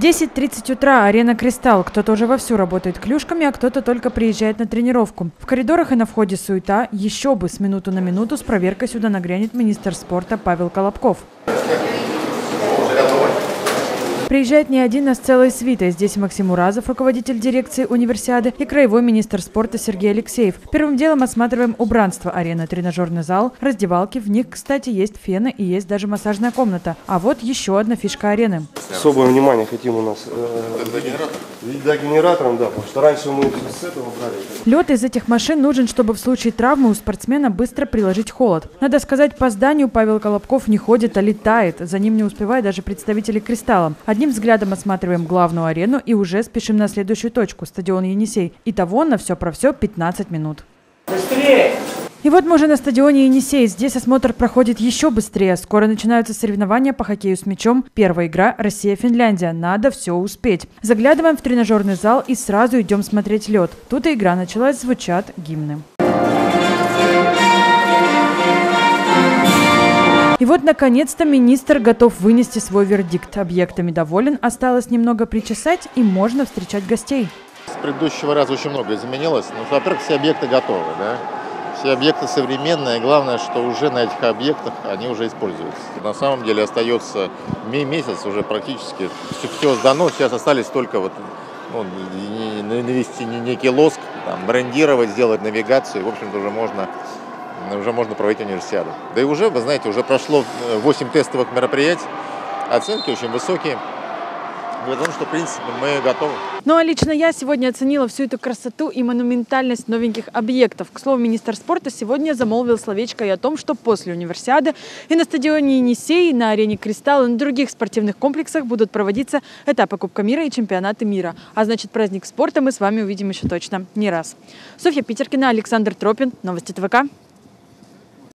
10:30 утра. Арена «Кристалл». Кто-то уже вовсю работает клюшками, а кто-то только приезжает на тренировку. В коридорах и на входе суета. Еще бы, с минуту на минуту с проверкой сюда нагрянет министр спорта Павел Колобков. Приезжает не один, а с целой свитой. Здесь Максим Уразов, руководитель дирекции универсиады, и краевой министр спорта Сергей Алексеев. Первым делом осматриваем убранство арены, тренажерный зал, раздевалки. В них, кстати, есть фены и есть даже массажная комната. А вот еще одна фишка арены. Особое внимание хотим у нас генератором, да, потому что раньше мы с этого брали. Лед из этих машин нужен, чтобы в случае травмы у спортсмена быстро приложить холод. Надо сказать, по зданию Павел Колобков не ходит, а летает. За ним не успевают даже представители «Кристалла». Одним взглядом осматриваем главную арену и уже спешим на следующую точку – стадион «Енисей». Итого на все про все 15 минут. Быстрее! И вот мы уже на стадионе «Енисей». Здесь осмотр проходит еще быстрее. Скоро начинаются соревнования по хоккею с мячом. Первая игра – Россия-Финляндия. Надо все успеть. Заглядываем в тренажерный зал и сразу идем смотреть лед. Тут и игра началась, звучат гимны. И вот, наконец-то, министр готов вынести свой вердикт. Объектами доволен, осталось немного причесать, и можно встречать гостей. С предыдущего раза очень многое изменилось. Во-первых, все объекты готовы, да? Все объекты современные. Главное, что уже на этих объектах они уже используются. На самом деле остается месяц уже практически. Все сдано. Сейчас остались только навести некий лоск, брендировать, сделать навигацию. В общем-то, уже можно проводить универсиаду. Да и уже, вы знаете, уже прошло 8 тестовых мероприятий. Оценки очень высокие. Говорит о том, что, в принципе, мы готовы. Ну а лично я сегодня оценила всю эту красоту и монументальность новеньких объектов. К слову, министр спорта сегодня замолвил словечко и о том, что после универсиады и на стадионе «Енисей», и на арене «Кристалл», и на других спортивных комплексах будут проводиться этапы Кубка мира и чемпионаты мира. А значит, праздник спорта мы с вами увидим еще точно не раз. Софья Питеркина, Александр Тропин. Новости ТВК.